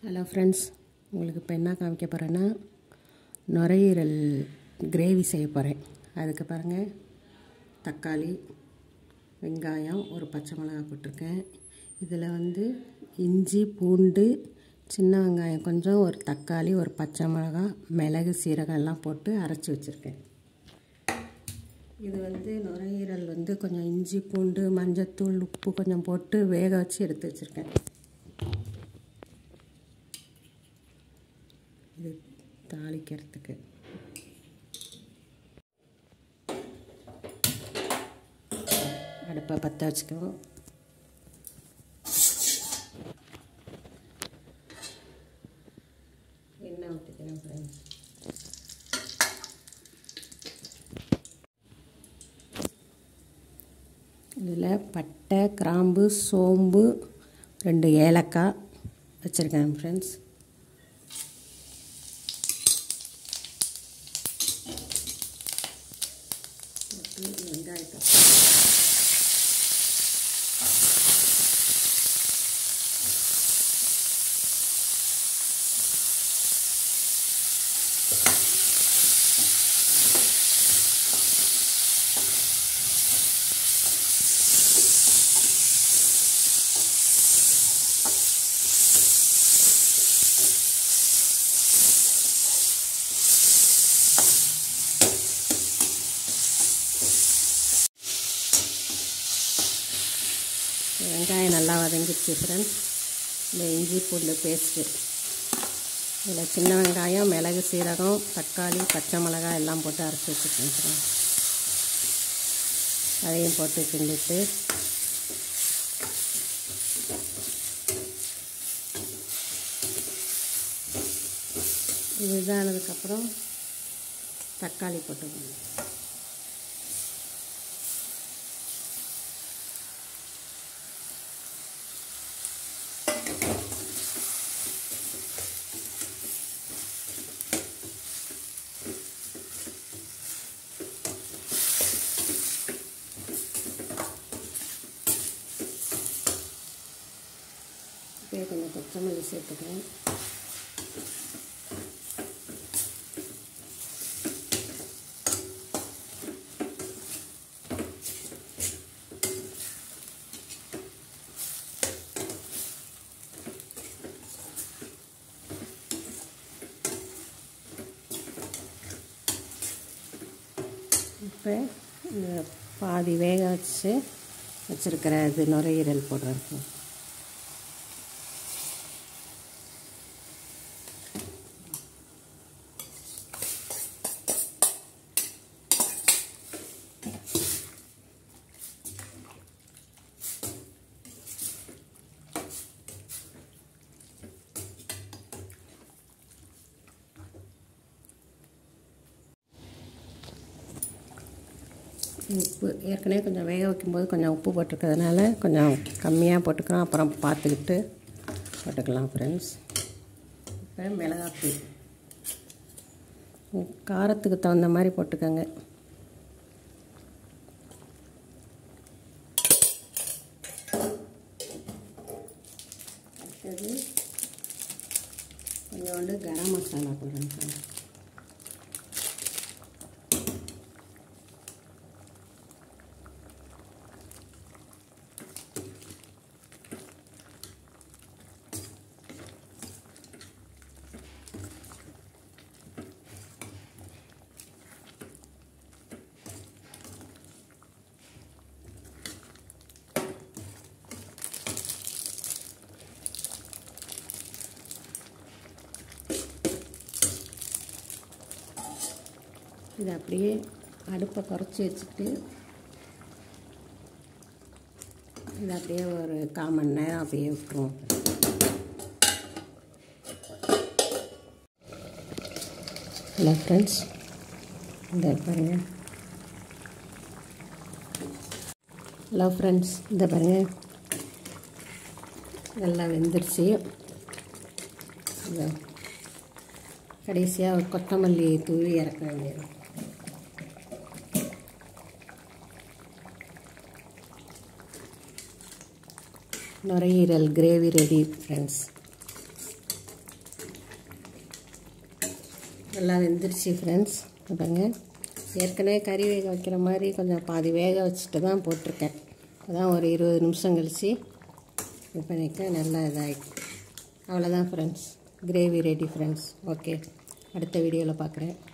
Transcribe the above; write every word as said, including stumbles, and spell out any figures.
Hello friends, உங்களுக்கு இப்போ என்ன காமிக்க போகிறேன்னா நுரையீரல் கிரேவி செய்ய போகிறேன். அதுக்கு பாருங்கள், தக்காளி, வெங்காயம், ஒரு பச்சை மிளகாய் போட்டிருக்கேன். இதில் வந்து இஞ்சி, பூண்டு, சின்ன வெங்காயம் கொஞ்சம், ஒரு தக்காளி, ஒரு பச்சை மிளகாய், மிளகு, சீரகம் எல்லாம் போட்டு அரைச்சி வச்சுருக்கேன். இது வந்து நுரையீரல் வந்து கொஞ்சம் இஞ்சி, பூண்டு, மஞ்சத்தூள், உப்பு கொஞ்சம் போட்டு வேக வச்சு எடுத்து வச்சுருக்கேன். இது தாளிக்கிறதுக்கு அடுப்பை பற்ற வச்சுக்குவோம். எண்ணெய் ஊற்றிக்கிறேன் ஃப்ரெண்ட்ஸ். இதில் பட்டை, கிராம்பு, சோம்பு, ரெண்டு ஏலக்காய் வச்சுருக்கேன் ஃப்ரெண்ட்ஸ். வெங்காயத்தை வெங்காயம் நல்லா வதங்கிடுச்சு ஃப்ரெண்ட்ஸ். இந்த இஞ்சி பூண்டு பேஸ்ட்டு, இதில் சின்ன வெங்காயம், மிளகு, சீரகம், தக்காளி, பச்சை மிளகாய் எல்லாம் போட்டு அரைச்சி வச்சுருக்கேன் ஃப்ரெண்ட்ஸ். அதையும் போட்டு கிண்டிட்டு இது இதானதுக்கப்புறம் தக்காளி போட்டுக்கணும். இப்போ கொஞ்சம் கொத்தமல்லி சேர்த்துக்கிறேன். இப்போ இந்த பாதி வேக வச்சு வச்சுருக்கிற இது நுரையீரல் போடுறேன். உப்பு ஏற்கனவே கொஞ்சம் வேக வைக்கும்போது கொஞ்சம் உப்பு போட்டிருக்கிறதுனால கொஞ்சம் கம்மியாக போட்டுக்கலாம், அப்புறம் பார்த்துக்கிட்டு போட்டுக்கலாம் ஃப்ரெண்ட்ஸ். இப்போ மிளகாத்தூள் காரத்துக்கு தகுந்த மாதிரி போட்டுக்கோங்க. அடுத்தது கொஞ்சோண்டு கரம் மசாலா போடுறேன் ஃப்ரெண்ட்ஸ். இதை அப்படியே அடுப்பை குறைச்சி வச்சுட்டு இதை அப்படியே ஒரு கால் மணி நேரம் அப்படியே விட்டுருவோம். ஹலோ ஃப்ரெண்ட்ஸ், இந்த பாருங்கள். ஹலோ ஃப்ரெண்ட்ஸ், இந்த பாருங்கள், நல்லா வெந்துருச்சு. கடைசியாக கொத்தமல்லி தூவி இறக்க வேண்டியது. நுரையீரல் கிரேவி ரெடி ஃப்ரெண்ட்ஸ். நல்லா வெந்துருச்சு ஃப்ரெண்ட்ஸ். பாருங்க, ஏற்கனவே கறி வேக வைக்கிற மாதிரி கொஞ்சம் பாதி வேக வச்சுட்டு தான் போட்டிருக்கேன். அதான் ஒரு இருபது நிமிஷம் கழித்து இது பண்ணிக்க நல்லா இதாகிடும். அவ்வளோதான் friends, gravy ready friends. Okay, அடுத்த வீடியோவில் பார்க்குறேன்.